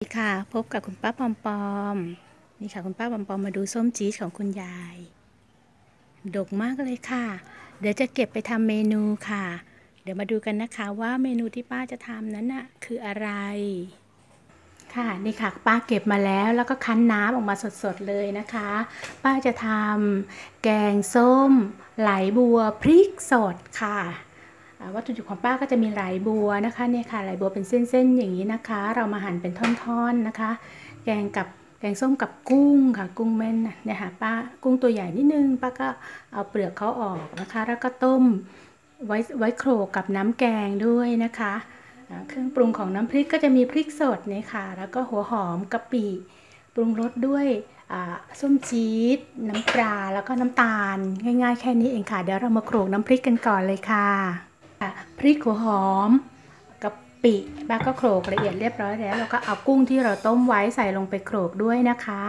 สวัสดีค่ะพบกับคุณป้าปอมปอมนี่ค่ะคุณป้าปอมปอมมาดูส้มจี๊ดของคุณยายดกมากเลยค่ะเดี๋ยวจะเก็บไปทำเมนูค่ะเดี๋ยวมาดูกันนะคะว่าเมนูที่ป้าจะทำนั้นน่ะคืออะไรค่ะนี่ค่ะป้าเก็บมาแล้วก็คั้นน้ำออกมาสดๆเลยนะคะป้าจะทำแกงส้มไหลบัวพริกสดค่ะวัตถุดิบของป้าก็จะมีไหลบัวนะคะเนี่ยค่ะไหลบัวเป็นเส้นๆอย่างนี้นะคะเรามาหั่นเป็นท่อนๆนะคะแกงส้มกับกุ้งค่ะกุ้งแม่นเนี่ยค่ะป้ากุ้งตัวใหญ่นิดนึงป้าก็เอาเปลือกเขาออกนะคะแล้วก็ต้มไว้โขลกกับน้ำแกงด้วยนะคะเครื่องปรุงของน้ำพริกก็จะมีพริกสดนี่ค่ะแล้วก็หัวหอมกะปิปรุงรสด้วยส้มจี๊ดน้ำปลาแล้วก็น้ำตาลง่ายๆแค่นี้เองค่ะเดี๋ยวเรามาโขลกน้ำพริกกันก่อนเลยค่ะพริกหัวหอมกะปิป้าก็โขลกละเอียดเรียบร้อยแล้วเราก็เอากุ้งที่เราต้มไว้ใส่ลงไปโขลกด้วยนะคะ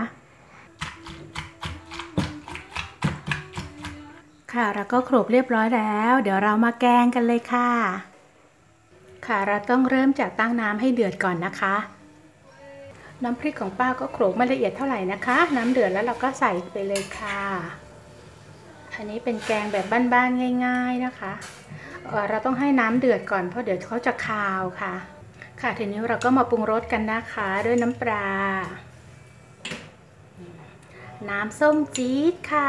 ค่ะเราก็โขลกเรียบร้อยแล้วเดี๋ยวเรามาแกงกันเลยค่ะค่ะเราต้องเริ่มจากตั้งน้ำให้เดือดก่อนนะคะน้ำพริกของป้าก็โขลกไม่ละเอียดเท่าไหร่นะคะน้ำเดือดแล้วเราก็ใส่ไปเลยค่ะอันนี้เป็นแกงแบบบ้านๆง่ายๆนะคะเราต้องให้น้ำเดือดก่อนเพราะเดี๋ยวเขาจะคาวค่ะค่ะทีนี้เราก็มาปรุงรสกันนะคะด้วยน้ำปลาน้ำส้มจี๊ดค่ะ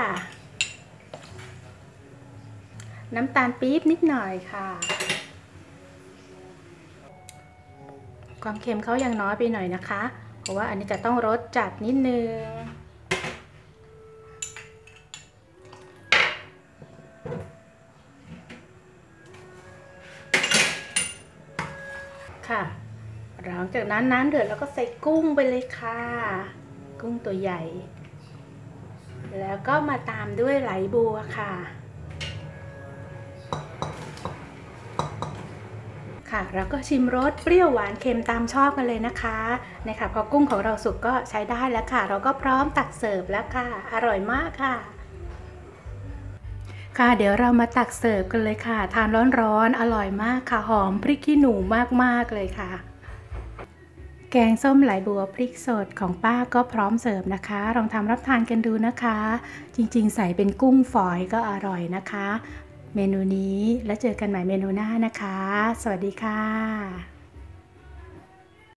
น้ำตาลปี๊บนิดหน่อยค่ะความเค็มเขายังน้อยไปหน่อยนะคะเพราะว่าอันนี้จะต้องรสจัดนิดนึงค่ะหลังจากนั้นน้ำเดือดแล้วก็ใส่กุ้งไปเลยค่ะกุ้งตัวใหญ่แล้วก็มาตามด้วยไหลบัวค่ะแล้วก็ชิมรสเปรี้ยวหวานเค็มตามชอบกันเลยนะคะเนี่ยค่ะพอกุ้งของเราสุกก็ใช้ได้แล้วค่ะเราก็พร้อมตักเสิร์ฟแล้วค่ะอร่อยมากค่ะเดี๋ยวเรามาตักเสิร์ฟกันเลยค่ะทานร้อนๆอร่อยมากค่ะหอมพริกขี้หนูมากๆเลยค่ะแกงส้มไหลบัวพริกสดของป้าก็พร้อมเสิร์ฟนะคะลองทำรับทานกันดูนะคะจริงๆใส่เป็นกุ้งฝอยก็อร่อยนะคะเมนูนี้แล้วเจอกันใหม่เมนูหน้านะคะสวัสดีค่ะ